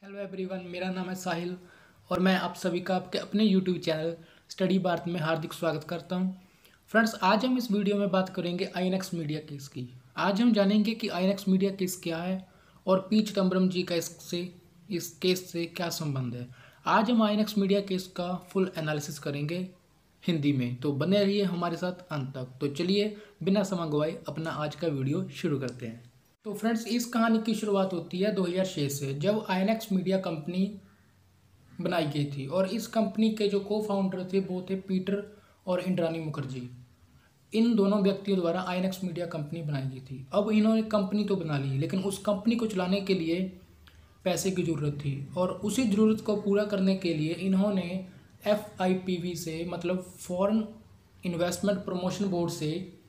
Hello everyone, मेरा नाम है साहिल और मैं आप सभी का आपके अपने यूट्यूब चैनल स्टडी भारत में हार्दिक स्वागत करता हूं। फ्रेंड्स, आज हम इस वीडियो में बात करेंगे आईएनएक्स मीडिया केस की। आज हम जानेंगे कि आईएनएक्स मीडिया केस क्या है और पी चिदम्बरम जी का इस केस से क्या संबंध है। आज हम आईएनएक्स मीडिया केस का फुल एनालिसिस करेंगे हिंदी में, तो बने रहिए हमारे साथ अंत तक। तो चलिए बिना समय गवाए अपना आज का वीडियो शुरू करते हैं। तो फ्रेंड्स, इस कहानी की शुरुआत होती है 2006 से, जब आईएनएक्स मीडिया कंपनी बनाई गई थी और इस कंपनी के जो को फाउंडर थे वो थे पीटर और इंद्रानी मुखर्जी। इन दोनों व्यक्तियों द्वारा आईएनएक्स मीडिया कंपनी बनाई गई थी। अब इन्होंने कंपनी तो बना ली, लेकिन उस कंपनी को चलाने के लिए पैसे की ज़रूरत थी और उसी ज़रूरत को पूरा करने के लिए इन्होंने FIPV से, मतलब फॉरेन इन्वेस्टमेंट प्रमोशन बोर्ड से,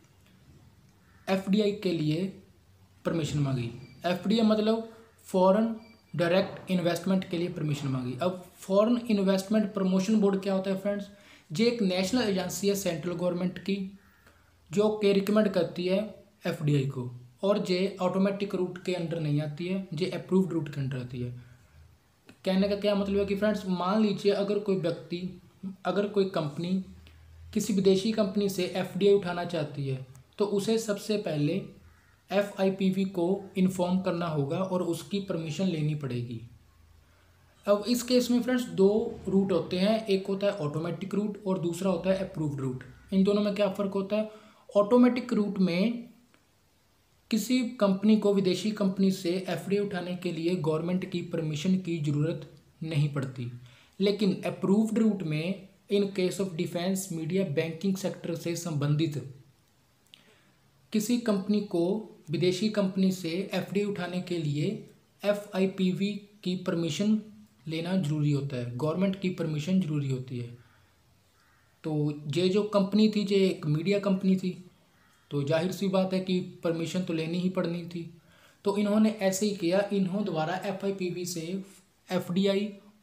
FDI के लिए परमिशन मांगी। FDI मतलब फॉरेन डायरेक्ट इन्वेस्टमेंट के लिए परमिशन मांगी। अब फॉरेन इन्वेस्टमेंट प्रमोशन बोर्ड क्या होता है फ्रेंड्स? ये एक नेशनल एजेंसी है सेंट्रल गवर्नमेंट की, जो के रिकमेंड करती है FDI को, और ये ऑटोमेटिक रूट के अंडर नहीं आती है, ये अप्रूव्ड रूट के अंडर आती है। कहने का क्या मतलब है कि फ्रेंड्स, मान लीजिए अगर कोई व्यक्ति, अगर कोई कंपनी किसी विदेशी कंपनी से FDI उठाना चाहती है तो उसे सबसे पहले FIPV को इन्फॉर्म करना होगा और उसकी परमिशन लेनी पड़ेगी। अब इस केस में फ्रेंड्स दो रूट होते हैं, एक होता है ऑटोमेटिक रूट और दूसरा होता है अप्रूव्ड रूट। इन दोनों में क्या फ़र्क होता है? ऑटोमेटिक रूट में किसी कंपनी को विदेशी कंपनी से FDI उठाने के लिए गवर्नमेंट की परमिशन की ज़रूरत नहीं पड़ती, लेकिन अप्रूव्ड रूट में in case of defence, media, banking sector से संबंधित किसी कंपनी को विदेशी कंपनी से FDI उठाने के लिए FIPV की परमिशन लेना ज़रूरी होता है, गवर्नमेंट की परमिशन ज़रूरी होती है। तो ये जो कंपनी थी, ये एक मीडिया कंपनी थी, तो जाहिर सी बात है कि परमिशन तो लेनी ही पड़नी थी। तो इन्होंने ऐसे ही किया, इन्हों द्वारा FIPV से FDI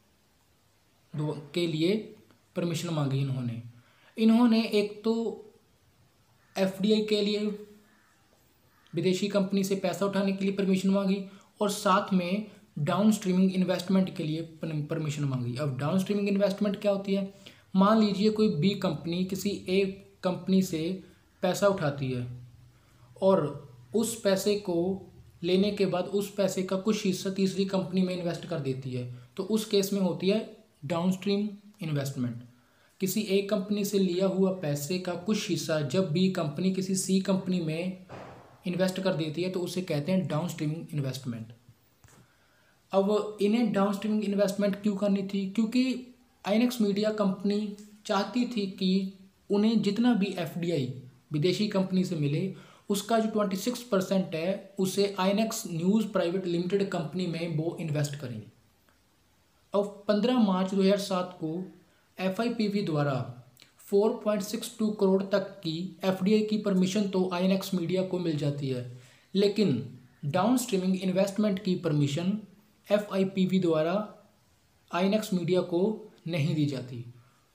के लिए परमिशन मांगी। इन्होंने एक तो FDI के लिए विदेशी कंपनी से पैसा उठाने के लिए परमिशन मांगी और साथ में डाउन स्ट्रीमिंग इन्वेस्टमेंट के लिए परमिशन मांगी। अब डाउन स्ट्रीमिंग इन्वेस्टमेंट क्या होती है? मान लीजिए कोई B कंपनी किसी A कंपनी से पैसा उठाती है और उस पैसे को लेने के बाद उस पैसे का कुछ हिस्सा तीसरी कंपनी में इन्वेस्ट कर देती है, तो उस केस में होती है डाउन स्ट्रीम इन्वेस्टमेंट। किसी A कंपनी से लिया हुआ पैसे का कुछ हिस्सा जब B कंपनी किसी C कंपनी में इन्वेस्ट कर देती है तो उसे कहते हैं डाउन स्ट्रीमिंग इन्वेस्टमेंट। अब इन्हें डाउन स्ट्रीमिंग इन्वेस्टमेंट क्यों करनी थी? क्योंकि आईएनएक्स मीडिया कंपनी चाहती थी कि उन्हें जितना भी FDI विदेशी कंपनी से मिले, उसका जो 26% है उसे INX news private limited company में वो इन्वेस्ट करें। अब 15 मार्च 2007 को FIPV द्वारा 4.62 करोड़ तक की FDI की परमिशन तो आईएनएक्स मीडिया को मिल जाती है, लेकिन डाउन स्ट्रीमिंग इन्वेस्टमेंट की परमिशन FIPV द्वारा आईएनएक्स मीडिया को नहीं दी जाती।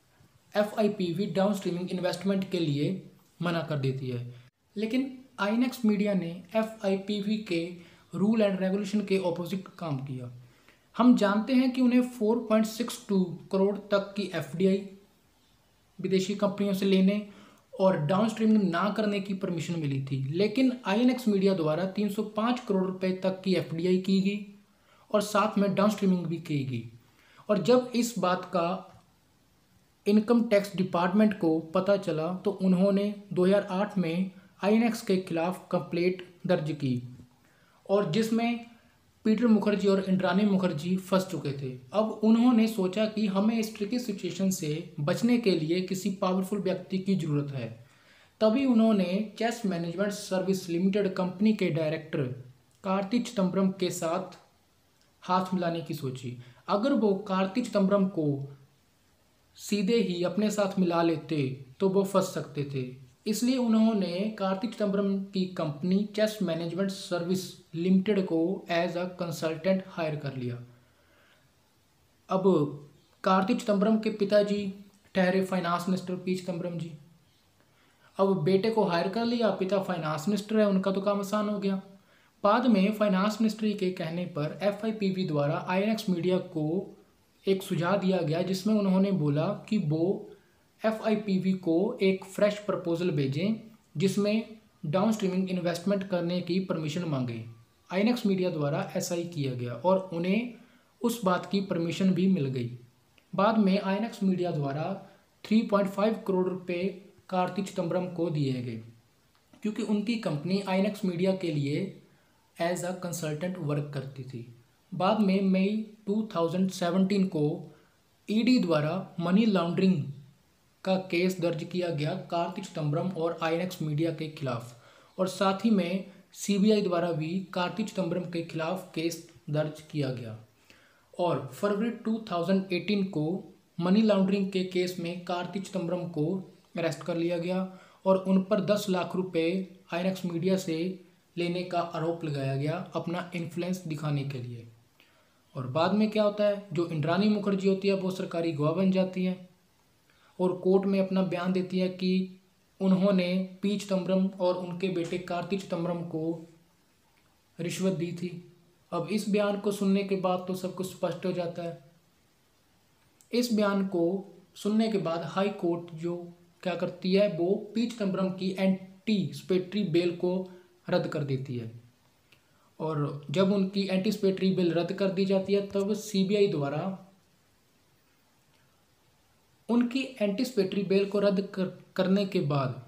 FIPV डाउन स्ट्रीमिंग इन्वेस्टमेंट के लिए मना कर देती है, लेकिन आईएनएक्स मीडिया ने FIPV के रूल एंड रेगुलेशन के ऑपोजिट काम किया। हम जानते हैं कि उन्हें 4.62 करोड़ तक की FDI विदेशी कंपनियों से लेने और डाउन स्ट्रीमिंग ना करने की परमिशन मिली थी, लेकिन आईएनएक्स मीडिया द्वारा 305 करोड़ रुपए तक की FDI की गई और साथ में डाउन स्ट्रीमिंग भी की गई। और जब इस बात का इनकम टैक्स डिपार्टमेंट को पता चला तो उन्होंने 2008 में आईएनएक्स के खिलाफ कंप्लेंट दर्ज की, और जिसमें पीटर मुखर्जी और इंद्रानी मुखर्जी फंस चुके थे। अब उन्होंने सोचा कि हमें इस ट्रिकी सिचुएशन से बचने के लिए किसी पावरफुल व्यक्ति की ज़रूरत है। तभी उन्होंने Chess management service limited company के डायरेक्टर कार्ति चिदम्बरम के साथ हाथ मिलाने की सोची। अगर वो कार्ति चिदम्बरम को सीधे ही अपने साथ मिला लेते तो वो फंस सकते थे, इसलिए उन्होंने कार्ति चिदम्बरम की company Chess management service limited को एज अ कंसल्टेंट हायर कर लिया। अब कार्ति चिदम्बरम के पिताजी ठहरे finance minister P Chidambaram ji. अब बेटे को हायर कर लिया, पिता फाइनेंस मिनिस्टर है, उनका तो काम आसान हो गया। बाद में फाइनेंस मिनिस्ट्री के कहने पर FIPV द्वारा INX मीडिया को एक सुझाव दिया गया, जिसमें उन्होंने बोला कि वो FIPV को एक फ्रेश प्रपोजल भेजें जिसमें डाउन स्ट्रीमिंग इन्वेस्टमेंट करने की परमिशन मांगे। INX मीडिया द्वारा ऐसा ही किया गया और उन्हें उस बात की परमिशन भी मिल गई। बाद में INX मीडिया द्वारा 3.5 करोड़ रुपए कार्ति चिदम्बरम को दिए गए, क्योंकि उनकी कंपनी INX मीडिया के लिए एज अ कंसल्टेंट वर्क करती थी। बाद में मई 2017 को ED द्वारा मनी लॉन्ड्रिंग का केस दर्ज किया गया कार्ति चिदम्बरम और INX मीडिया के खिलाफ, और साथ ही में CBI द्वारा भी कार्ति चिदम्बरम के खिलाफ केस दर्ज किया गया। और फरवरी 2018 को मनी लॉन्ड्रिंग के केस में कार्ति चिदम्बरम को अरेस्ट कर लिया गया और उन पर 10 लाख रुपए INX मीडिया से लेने का आरोप लगाया गया अपना इन्फ्लुएंस दिखाने के लिए। और बाद में क्या होता है, जो इंद्राणी मुखर्जी होती है वो सरकारी गवाह बन जाती है और कोर्ट में अपना बयान देती है कि उन्होंने P चिदम्बरम और उनके बेटे कार्ति चिदम्बरम को रिश्वत दी थी। अब इस बयान को सुनने के बाद तो सब कुछ स्पष्ट हो जाता है। इस बयान को सुनने के बाद हाई कोर्ट जो क्या करती है, वो P चिदम्बरम की एंटीसिपेटरी बेल को रद्द कर देती है। और जब उनकी एंटीसिपेटरी बेल रद्द कर दी जाती है तब CBI द्वारा उनकी एंटीसिपेटरी बेल को रद्द करने के बाद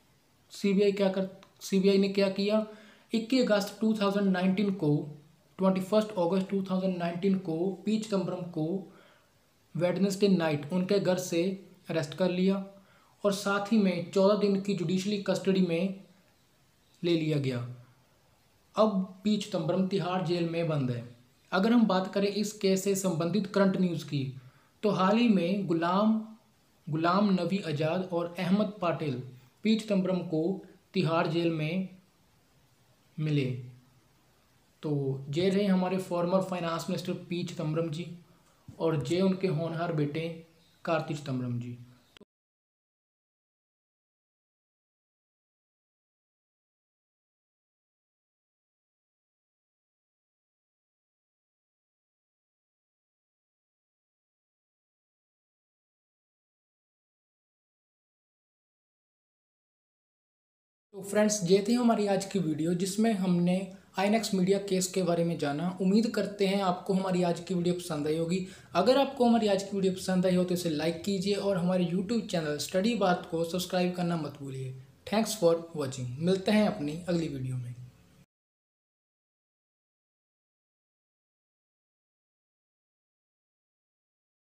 CBI ने क्या किया, 21 अगस्त 2019 को 21 अगस्त 2019 को P चिदम्बरम को वेडनेसडे नाइट उनके घर से अरेस्ट कर लिया और साथ ही में 14 दिन की जुडिशली कस्टडी में ले लिया गया। अब P चिदम्बरम तिहाड़ जेल में बंद है। अगर हम बात करें इस केस से संबंधित करंट न्यूज़ की, तो हाल ही में गुलाम नबी आज़ाद और अहमद पटेल P चिदम्बरम को तिहाड़ जेल में मिले। तो ये रहे हमारे former finance minister P Chidambaram ji और ये उनके होनहार बेटे कार्ति चिदम्बरम जी। तो फ्रेंड्स, ये थी हमारी आज की वीडियो जिसमें हमने INX मीडिया केस के बारे में जाना। उम्मीद करते हैं आपको हमारी आज की वीडियो पसंद आई होगी। अगर आपको हमारी आज की वीडियो पसंद आई हो तो इसे लाइक कीजिए और हमारे YouTube चैनल स्टडी बात को सब्सक्राइब करना मत भूलिए। Thanks for watching. मिलते हैं अपनी अगली वीडियो में।